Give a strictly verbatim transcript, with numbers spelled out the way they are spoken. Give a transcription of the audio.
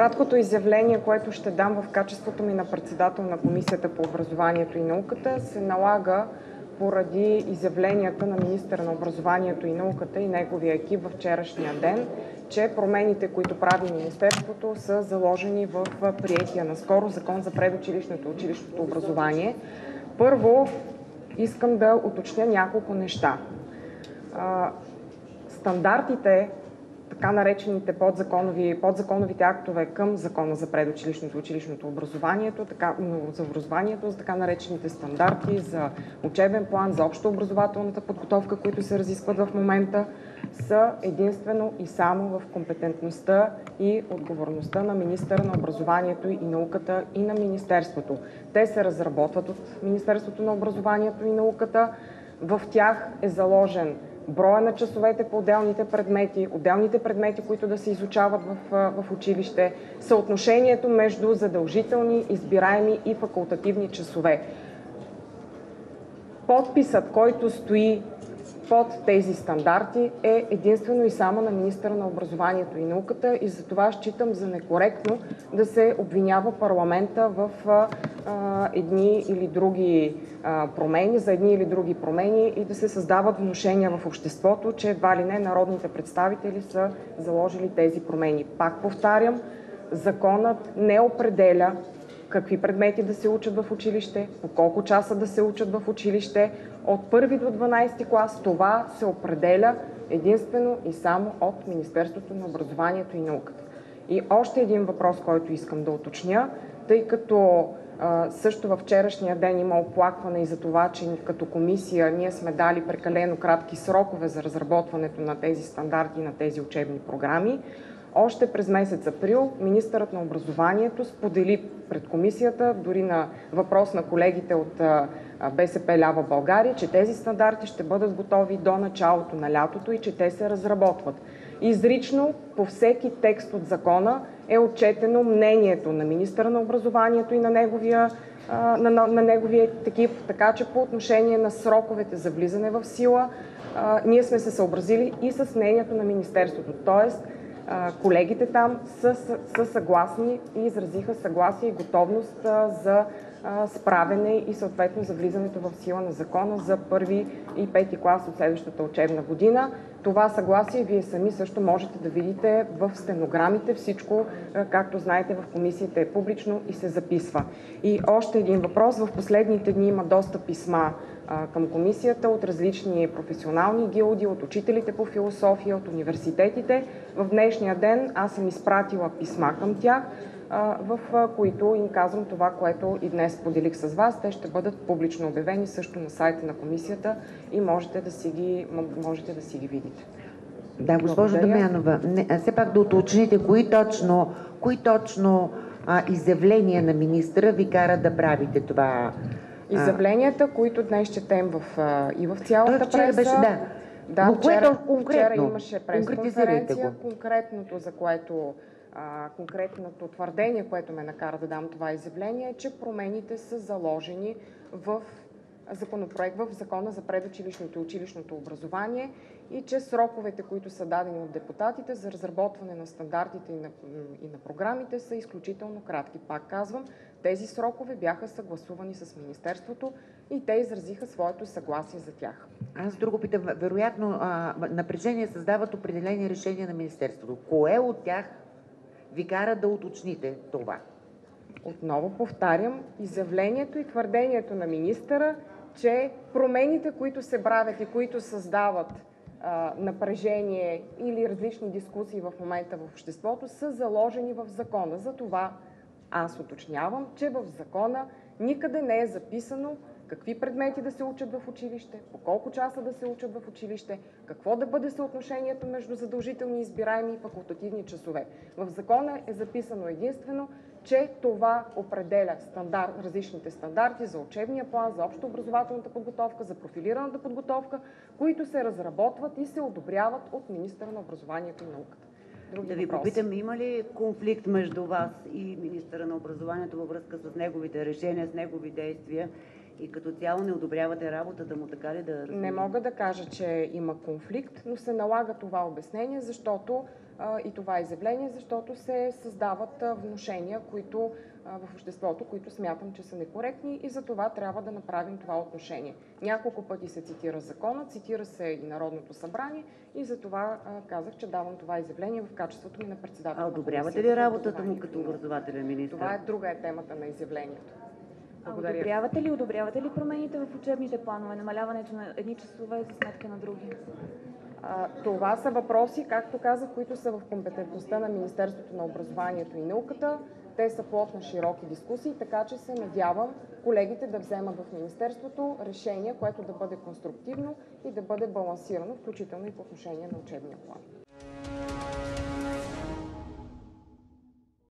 Краткото изявление, което ще дам в качеството ми на председател на Комисията по образованието и науката, се налага поради изявленията на министъра на образованието и науката и неговия екип във вчерашния ден, че промените, които прави Министерството, са заложени в приетия наскоро Закон за предучилищното и училищното образование. Първо, искам да уточня няколко неща. Стандартите, така наречените подзаконови, подзаконовите актове към Закона за предучилищното и училищното образованието, така, за образованието, за така наречените стандарти, за учебен план, за общообразователната подготовка, които се разискват в момента, са единствено и само в компетентността и отговорността на министъра на образованието и науката и на Министерството. Те се разработват от Министерството на образованието и науката. В тях е заложен броя на часовете по отделните предмети, отделните предмети, които да се изучават в, в училище, съотношението между задължителни, избираеми и факултативни часове. Подписът, който стои под тези стандарти, е единствено и само на министъра на образованието и науката и за това считам за некоректно да се обвинява парламента в а, едни или други а, промени, за едни или други промени и да се създават внушения в обществото, че едва ли не народните представители са заложили тези промени. Пак повтарям, законът не определя какви предмети да се учат в училище, по колко часа да се учат в училище. От първи до дванадесети клас това се определя единствено и само от Министерството на образованието и науката. И още един въпрос, който искам да уточня, тъй като а, също във вчерашния ден има оплакване и за това, че като комисия ние сме дали прекалено кратки срокове за разработването на тези стандарти и на тези учебни програми. Още през месец април министърът на образованието сподели пред комисията, дори на въпрос на колегите от БСП Лява България, че тези стандарти ще бъдат готови до началото на лятото и че те се разработват. Изрично по всеки текст от закона е отчетено мнението на министъра на образованието и на неговия, на, на, на неговия екип, така че по отношение на сроковете за влизане в сила, ние сме се съобразили и с мнението на Министерството. Тоест, колегите там са, са съгласни и изразиха съгласие и готовност за справяне и съответно за влизането в сила на закона за първи и пети клас от следващата учебна година. Това съгласие вие сами също можете да видите в стенограмите. Всичко, както знаете, в комисията е публично и се записва. И още един въпрос. В последните дни има доста писма към комисията от различни професионални гилдии, от учителите по философия, от университетите. В днешния ден аз съм изпратила писма към тях, в които им казвам това, което и днес поделих с вас. Те ще бъдат публично обявени също на сайта на комисията и можете да си ги, можете да си ги видите. Да, госпожо Дамянова, все пак да уточните кои точно, кои точно а, изявления на министра ви карат да правите това. Изявленията, които днес четем в, и в цялата вчера преса. Беше, да. Да, Но вчера, конкретно? вчера имаше пресконференция. Конкретното, за което, а, конкретното твърдение, което ме накара да дам това изявление, е, че промените са заложени в законопроект в Закона за предучилищното и училищното образование и че сроковете, които са дадени от депутатите за разработване на стандартите и на, и на програмите са изключително кратки. Пак казвам, тези срокове бяха съгласувани с Министерството и те изразиха своето съгласие за тях. Аз друго питам. Вероятно а, напрежение създават определени решения на Министерството. Кое от тях ви кара да уточните това? Отново повтарям, изявлението и твърдението на министъра, че промените, които се правят и които създават а, напрежение или различни дискусии в момента в обществото, са заложени в закона. Затова аз уточнявам, че в закона никъде не е записано какви предмети да се учат в училище, по колко часа да се учат в училище, какво да бъде съотношението между задължителни, избираеми и факултативни часове. В закона е записано единствено, че това определя стандарт, различните стандарти за учебния план, за общообразователната подготовка, за профилираната подготовка, които се разработват и се одобряват от министъра на образованието и науката. Други да ви въпроси? попитам, има ли конфликт между вас и министъра на образованието във връзка с неговите решения, с негови действия и като цяло не одобрявате работата му, така ли да разбирам? Не мога да кажа, че има конфликт, но се налага това обяснение, защото а, и това изявление, защото се създават а, внушения, които а, в обществото, които смятам, че са некоректни и за това трябва да направим това отношение. Няколко пъти се цитира закона, цитира се и Народното събрание и за това а, казах, че давам това изявление в качеството ми на председател. А одобрявате ли работата му като образователен министър? Това е друга е темата на изявлението. А одобрявате ли, одобрявате ли промените в учебните планове, намаляването на едни часове за сметка на други? А, това са въпроси, както казах, които са в компетентността на Министерството на образованието и науката. Те са плод на широки дискусии, така че се надявам колегите да вземат в Министерството решение, което да бъде конструктивно и да бъде балансирано, включително и по отношение на учебния план.